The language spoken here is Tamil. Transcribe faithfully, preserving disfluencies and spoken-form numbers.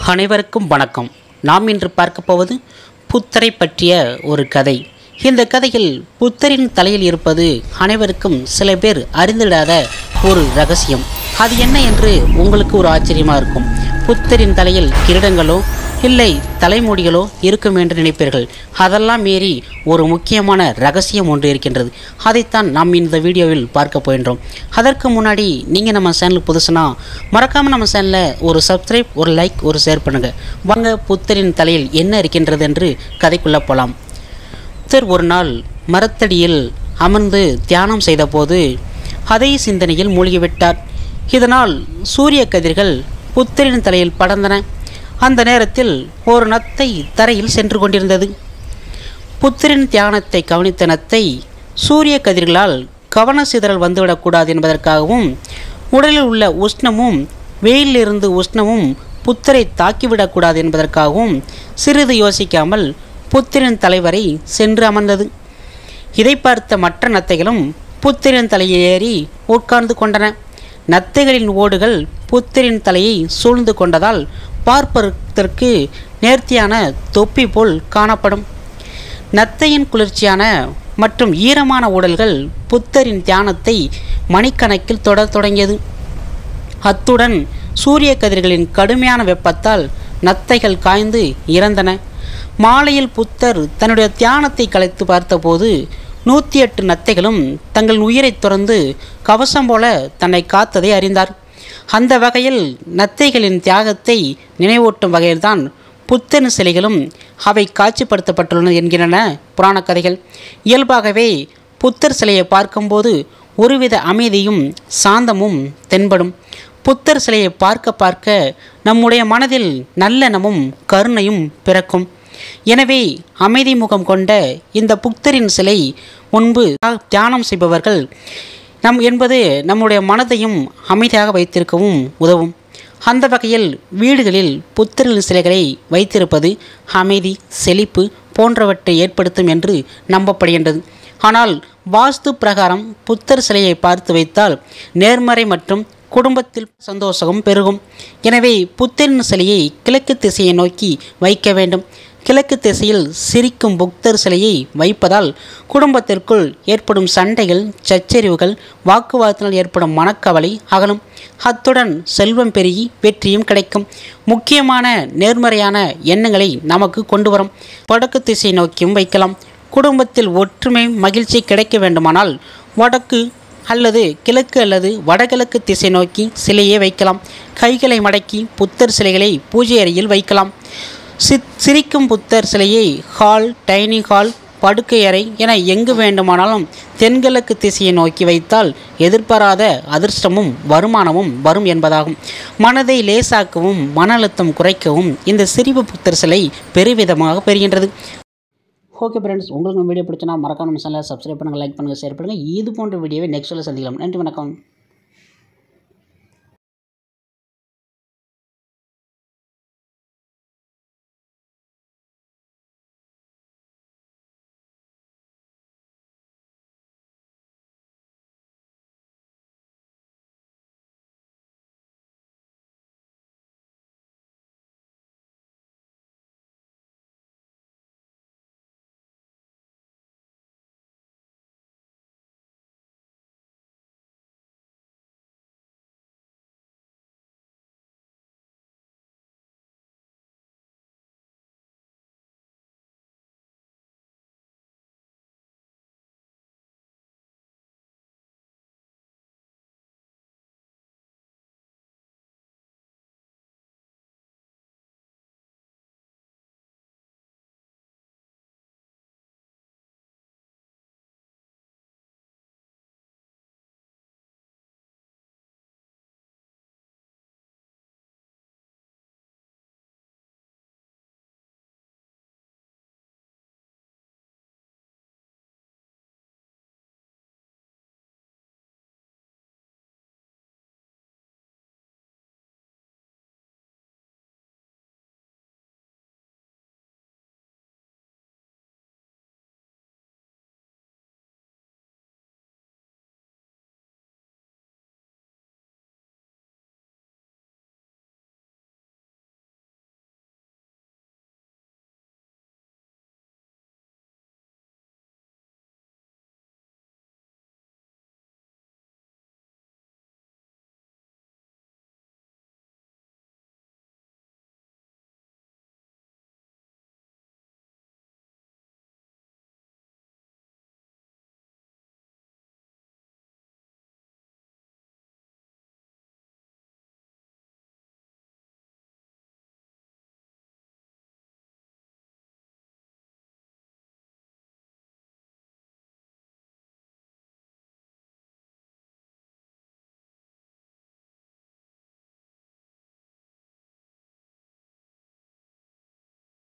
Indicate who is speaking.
Speaker 1: அனைவருக்கும் வணக்கம். நாம் இன்று பார்க்க போவது புத்தரை பற்றிய ஒரு கதை. இந்த கதையில் புத்தரின் தலையில் இருப்பது அனைவருக்கும் சில பேர் அறிந்திடாத ஒரு ரகசியம். அது என்ன என்று உங்களுக்கு ஒரு ஆச்சரியமாக இருக்கும். புத்தரின் தலையில் கிரீடங்களோ இல்லை தலைமுடிகளோ இருக்கும் என்று நினைப்பீர்கள். அதெல்லாம் மீறி ஒரு முக்கியமான ரகசியம் ஒன்று இருக்கின்றது. அதைத்தான் நாம் இந்த வீடியோவில் பார்க்க போகின்றோம். அதற்கு முன்னாடி நீங்கள் நம்ம சேனலுக்கு புதுசுனா மறக்காமல் நம்ம சேனலில் ஒரு சப்ஸ்கிரைப், ஒரு லைக், ஒரு ஷேர் பண்ணுங்கள். வாங்க புத்தரின் தலையில் என்ன இருக்கின்றது என்று கதைக்குள்ளே போகலாம். புத்தர் ஒரு நாள் மரத்தடியில் அமர்ந்து தியானம் செய்தபோது அதே சிந்தனையில் மூழ்கிவிட்டார். இதனால் சூரிய கதிர்கள் புத்தரின் தலையில் படர்ந்தன. அந்த நேரத்தில் ஒரு நத்தை தரையில் சென்று கொண்டிருந்தது. புத்தரின் தியானத்தை கவனித்த நத்தை சூரிய கதிர்களால் கவன சிதறல் வந்துவிடக்கூடாது என்பதற்காகவும் உடலில் உள்ள உஷ்ணமும் வெயிலிருந்து உஷ்ணமும் புத்தரை தாக்கிவிடக்கூடாது என்பதற்காகவும் சிறிது யோசிக்காமல் புத்தரின் தலைவரை சென்று அமர்ந்தது. இதை பார்த்த மற்ற நத்தைகளும் புத்தரின் தலையில் ஏறி உட்கார்ந்து கொண்டன. நத்தைகளின் ஓடுகள் புத்தரின் தலையை சூழ்ந்து கொண்டதால் பார்ப்பதற்கு நேர்த்தியான தொப்பி போல் காணப்படும். நத்தையின் குளிர்ச்சியான மற்றும் ஈரமான உடல்கள் புத்தரின் தியானத்தை மணிக்கணக்கில் தொடர தொடங்கியது. அத்துடன் சூரிய கதிர்களின் கடுமையான வெப்பத்தால் நத்தைகள் காய்ந்து இறந்தன. மாலையில் புத்தர் தன்னுடைய தியானத்தை கலைத்து பார்த்தபோது நூற்றி எட்டு நத்தைகளும் தங்கள் உயிரை துறந்து கவசம் போல தன்னை காத்ததை அறிந்தார். அந்த வகையில் நத்தைகளின் தியாகத்தை நினைவூட்டும் வகையில்தான் புத்தரின் சிலைகளும் அவை காட்சிப்படுத்தப்பட்டுள்ளன என்கின்றன புராண கதைகள். இயல்பாகவே புத்தர் சிலையை பார்க்கும்போது ஒருவித அமைதியும் சாந்தமும் தென்படும். புத்தர் சிலையை பார்க்க பார்க்க நம்முடைய மனதில் நல்லெண்ணமும் கருணையும் பிறக்கும். எனவே அமைதி முகம் கொண்ட இந்த புத்தரின் சிலை முன்பு தியானம் செய்பவர்கள் நம் என்பது நம்முடைய மனதையும் அமைதியாக வைத்திருக்கவும் உதவும். அந்த வகையில் வீடுகளில் புத்தரின் சிலைகளை வைத்திருப்பது அமைதி, செழிப்பு போன்றவற்றை ஏற்படுத்தும் என்று நம்பப்படுகின்றது. ஆனால் வாஸ்து பிரகாரம் புத்தர் சிலையை பார்த்து வைத்தால் நேர்மறை மற்றும் குடும்பத்தில் சந்தோஷமும் பெருகும். எனவே புத்தரின் சிலையை கிழக்கு திசையை நோக்கி வைக்க வேண்டும். கிழக்கு திசையில் சிரிக்கும் புத்தர் சிலையை வைப்பதால் குடும்பத்திற்குள் ஏற்படும் சண்டைகள், சச்சரிவுகள், வாக்குவாதத்தினால் ஏற்படும் மனக்கவலை அகலும். அத்துடன் செல்வம் பெருகி வெற்றியும் கிடைக்கும். முக்கியமான நேர்மறையான எண்ணங்களை நமக்கு கொண்டு வரும். வடக்கு திசை நோக்கியும் வைக்கலாம். குடும்பத்தில் ஒற்றுமை, மகிழ்ச்சி கிடைக்க வேண்டுமானால் வடக்கு அல்லது கிழக்கு அல்லது வடகிழக்கு திசை நோக்கி சிலையை வைக்கலாம். கைகளை மடக்கி புத்தர் சிலைகளை பூஜை அறையில் வைக்கலாம். சித் சிரிக்கும் புத்தர் சிலையை ஹால், டைனிங் ஹால், படுக்கை அறை என எங்கு வேண்டுமானாலும் தென்கிழக்கு திசையை நோக்கி வைத்தால் எதிர்பாராத அதிர்ஷ்டமும் வருமானமும் வரும் என்பதாகும். மனதை லேசாக்கவும் மன அழுத்தம் குறைக்கவும் இந்த சிரிப்பு புத்தர் சிலை பெருவிதமாக பெறுகின்றது. ஓகே ஃப்ரெண்ட்ஸ், உங்களுக்கு வீடியோ பிடிச்சினா மறக்காம நம்ம சேனலை சப்ஸ்கிரைப் பண்ணுங்கள், லைக் பண்ணுங்கள், ஷேர் பண்ணுங்கள். இது போன்ற வீடியோவை நெக்ஸ்ட்டில் சந்திக்கலாம். நன்றி, வணக்கம்.